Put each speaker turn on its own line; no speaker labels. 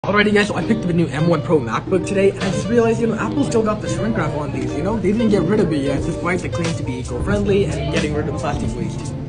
Alrighty guys, so I picked up a new M1 Pro MacBook today, and I just realized, Apple still got the shrink wrap on these, They didn't get rid of it yet, despite the claim to be eco-friendly and getting rid of the plastic waste.